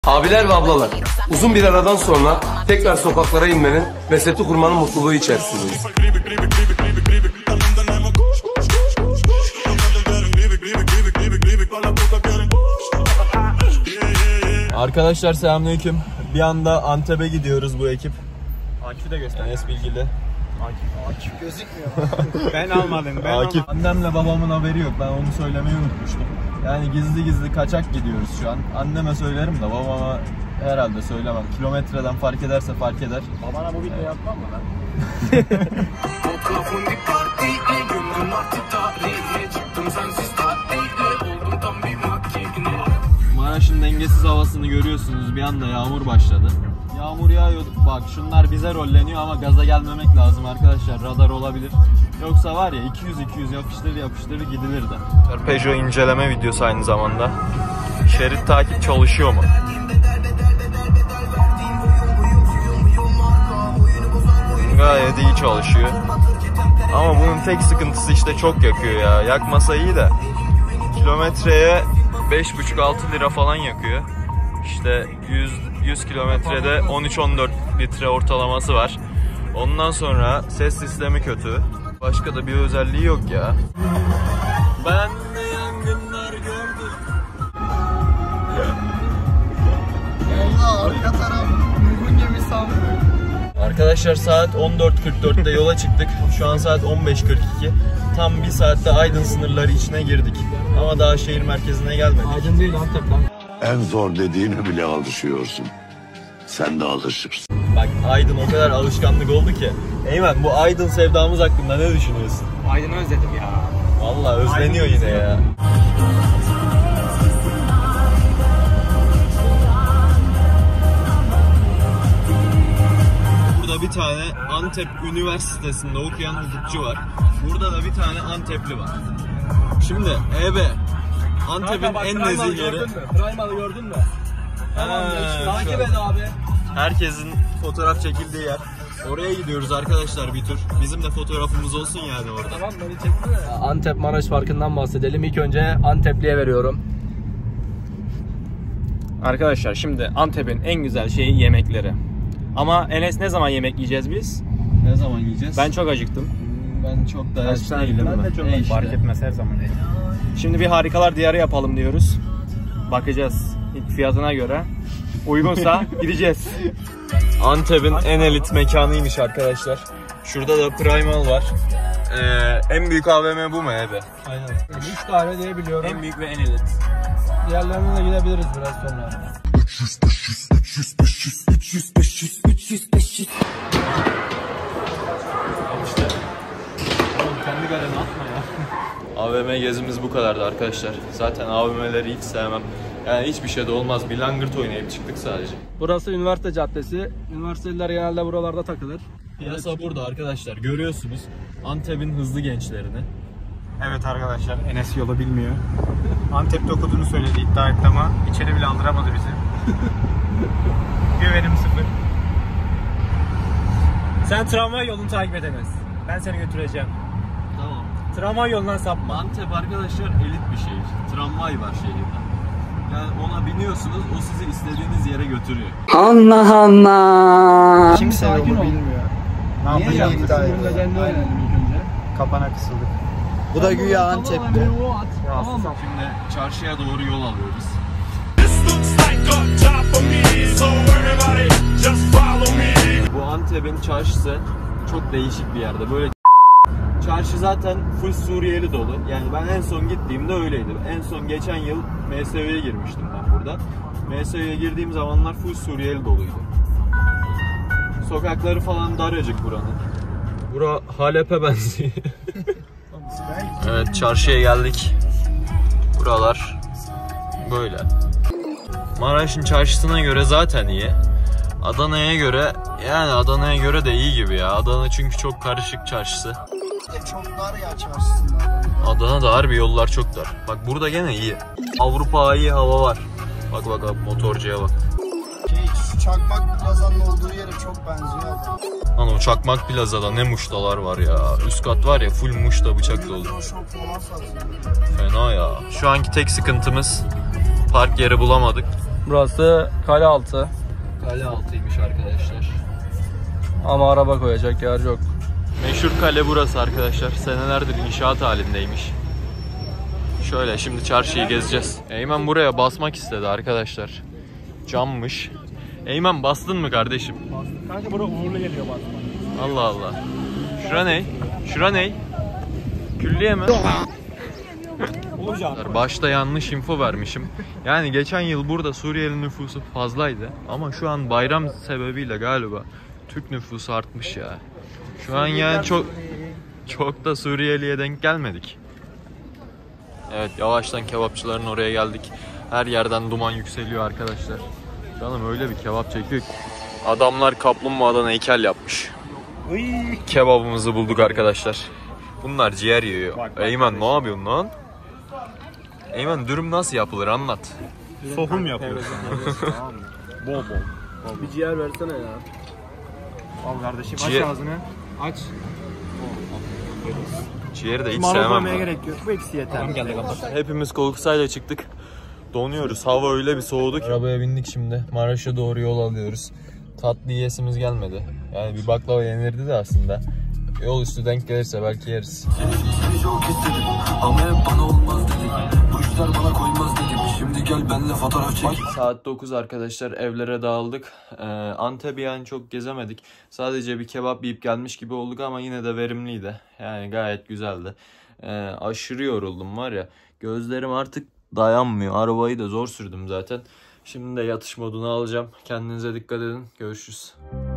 Abiler ve ablalar, uzun bir aradan sonra tekrar sokaklara inmenin ve seti kurmanın mutluluğu içerisindeyiz. Arkadaşlar selamünaleyküm. Bir anda Antep'e gidiyoruz bu ekip. Akif'i de göster. Enes bilgili. Akif gözükmüyor. Ben almadım. Akif. Annemle babamın haberi yok. Ben onu söylemeyi unutmuştum. Yani gizli gizli kaçak gidiyoruz şu an. Anneme söylerim de babama herhalde söylemem. Kilometreden fark ederse fark eder. Babana bu video yapmam mı lan? Maraş'ın dengesiz havasını görüyorsunuz. Bir anda yağmur başladı. Yağmur yağıyor. Bak şunlar bize rolleniyor ama gaza gelmemek lazım arkadaşlar. Radar olabilir. Yoksa var ya 200-200 yapıştır gidilir de. Peugeot inceleme videosu aynı zamanda. Şerit takip çalışıyor mu? Gayet iyi çalışıyor. Ama bunun tek sıkıntısı işte çok yakıyor ya. Yakmasa iyi de. Kilometreye 5,5-6 lira falan yakıyor. İşte 100 kilometrede 13-14 litre ortalaması var. Ondan sonra ses sistemi kötü. Başka da bir özelliği yok ya. Ben de yangınlar gördüm. Allah arka taraf Nuh'un gemisi sandım. Arkadaşlar saat 14.44'te yola çıktık. Şu an saat 15.42. Tam bir saatte Aydın sınırları içine girdik. Ama daha şehir merkezine gelmedik. Aydın değil Antep lan. En zor dediğine bile alışıyorsun. Sen de alışırsın. Bak Aydın o kadar alışkanlık oldu ki. Eymen bu Aydın sevdamız hakkında ne düşünüyorsun? Aydın'ı özledim ya. Vallahi özleniyor yine ya. Burada bir tane Antep Üniversitesi'nde okuyan hukukçu var. Burada da bir tane Antepli var. Şimdi Antep'in en nezih yeri. Primal'ı gördün mü? Tamam takip et abi. Herkesin fotoğraf çekildiği yer. Oraya gidiyoruz arkadaşlar bir tur. Bizim de fotoğrafımız olsun yani orada. Tamam beni çekti mi? Antep Maraş farkından bahsedelim. İlk önce Antepli'ye veriyorum. Arkadaşlar şimdi Antep'in en güzel şeyi yemekleri. Ama Enes ne zaman yemek yiyeceğiz biz? Ne zaman yiyeceğiz? Ben çok acıktım. Ben çok da aç değilim. Ben de çok fark etmez her zaman. Şimdi bir harikalar diyarı yapalım diyoruz. Bakacağız fiyatına göre. Uygunsa gideceğiz. Antep'in en elit mekanıymış arkadaşlar. Şurada da Primal var. En büyük AVM bu mu Ebe? Aynen. 3 kahve diye biliyorum. En büyük ve en elit. Diğerlerine de gidebiliriz biraz sonra. 300. İşte. Oğlum kendi galeni atma ya. AVM gezimiz bu kadardı arkadaşlar. Zaten AVM'leri hiç sevmem. Yani hiçbir şey de olmaz. Bir langırt oynayıp çıktık sadece. Burası üniversite caddesi. Üniversiteliler genelde buralarda takılır. Piyasa burada arkadaşlar. Görüyorsunuz Antep'in hızlı gençlerini. Evet arkadaşlar, Enes yolu bilmiyor. Antep'te okuduğunu söyledi, iddia etti ama içeri bile aldıramadı bizi. Güvenim sıfır. Sen tramvay yolunu takip edemez. Ben seni götüreceğim. Tamam. Tramvay yolundan sapma. Antep arkadaşlar elit bir şehir. Tramvay var şehirde. Yani ona biniyorsunuz, o sizi istediğiniz yere götürüyor. Allah Allah. Kimse yolu Sakin ol. bilmiyor. Ne yapacağım? Bunun nedenini öğrenelim ilk önce. Kapana kısıldık. Bu da güya Antep'te. Tamam. Şimdi çarşıya doğru yol alıyoruz. Bu Antep'in çarşısı çok değişik bir yerde. Böyle çarşı zaten full Suriyeli dolu. Yani ben en son gittiğimde öyleydi. En son geçen yıl MSV'ye girmiştim ben burada. MSV'ye girdiğim zamanlar full Suriyeli doluydu. Sokakları falan daracık buranın. Bura Halep'e benziyor. Evet, çarşıya geldik. Buralar böyle. Maraş'ın çarşısına göre zaten iyi. Adana'ya göre de iyi gibi ya. Adana çünkü çok karışık çarşısı. Çok dar ya çarşısında. Adana'da harbi yollar çok dar. Bak burada gene iyi. Avrupa iyi hava var. Bak motorcuya bak. Şu Çakmak Plaza'nın olduğu yere çok benziyor. Lan o Çakmak Plaza'da ne muştalar var ya. Üst kat var ya full muşta bıçak dolu. Fena ya. Şu anki tek sıkıntımız park yeri bulamadık. Burası kale altı. Kale altıymış arkadaşlar. Ama araba koyacak yer yok. Meşhur kale burası arkadaşlar. Senelerdir inşaat halindeymiş. Şöyle şimdi çarşıyı gezeceğiz. Eymen buraya basmak istedi arkadaşlar. Cammış. Eymen bastın mı kardeşim? Kanka buraya uğurlu geliyor bak. Allah Allah. Şura ne? Şura ne? Külliye mi? Başta yanlış info vermişim. Yani geçen yıl burada Suriyeli nüfusu fazlaydı. Ama şu an bayram sebebiyle galiba Türk nüfusu artmış ya. Şu an yani çok da Suriyeli'ye denk gelmedik. Evet, yavaştan kebapçıların oraya geldik. Her yerden duman yükseliyor arkadaşlar. Canım öyle bir kebap çekiyor ki. Adamlar kaplumbağadan heykel yapmış. Kebabımızı bulduk arkadaşlar. Bunlar ciğer yiyor. Eymen ne yapıyorsun lan? Eymen dürüm nasıl yapılır anlat. Sohum yapıyoruz. Bol bol. Bir ciğer versene ya. Al kardeşim Ciğer- aç ağzını. Aç. Ciğeri de hiç Marul sevmem koymaya ben. gerek yok. Bu ikisi yeter. Hepimiz Koluksay'la çıktık. Donuyoruz. Hava öyle bir soğudu ki. Arabaya bindik şimdi. Maraş'a doğru yol alıyoruz. Tatlı yiyesimiz gelmedi. Yani bir baklava yenirdi de aslında. Yol üstü denk gelirse belki yeriz. Seni çok istedim ama hep bana olmaz dedik. Bu işler bana koymaz dedim. Şimdi gel benimle fotoğraf çek. Saat 9 arkadaşlar, evlere dağıldık. Antep'i yani çok gezemedik. Sadece bir kebap yiyip gelmiş gibi olduk ama yine de verimliydi. Yani gayet güzeldi. Aşırı yoruldum var ya. Gözlerim artık dayanmıyor. Arabayı da zor sürdüm zaten. Şimdi de yatış moduna alacağım. Kendinize dikkat edin. Görüşürüz.